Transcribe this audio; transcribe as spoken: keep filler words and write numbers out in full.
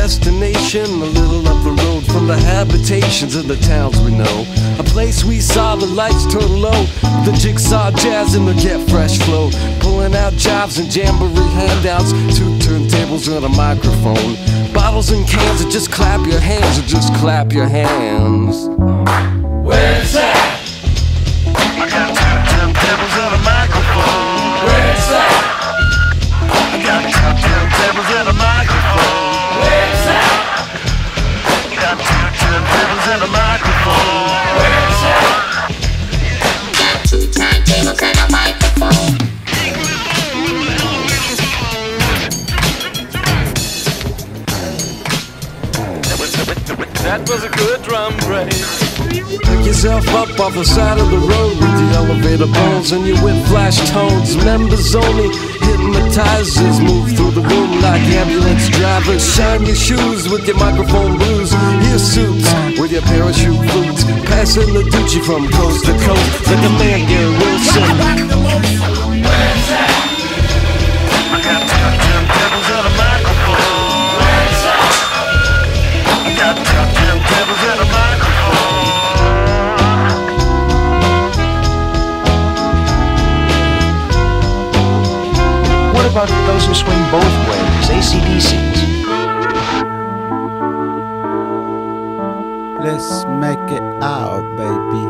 destination, a little up the road from the habitations of the towns we know. A place we saw the lights turn low, the jigsaw jazz and the get fresh flow, pulling out jobs and jamboree handouts, two turntables and a microphone, bottles and cans, and just clap your hands, or just clap your hands. Where's that? I got two turntables and a microphone. Where's that? I got two turntables and a microphone. Where's that? I got two turntables and a microphone. Where's that? Two turntables and a microphone. That was a good drum break. Pick yourself up off the side of the road with the elevator bones and your with flash tones. Members only, hypnotizers move through the room like ambulance drivers. Shine your shoes with your microphone blues. Your suits with your parachute boots. Passing the Gucci from coast to coast like a man, Gary Wilson. Where's that? I got two turntables and a microphone. Where's that? I got two turntables and a microphone. What about those who swing both ways, A C D Cs? Let's make it out, baby.